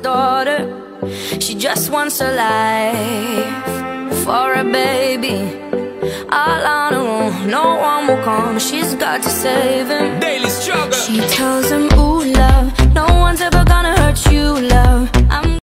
daughter. She just wants a life for a baby. All on her own, no one will come. She's got to save him. Daily struggle. She tells him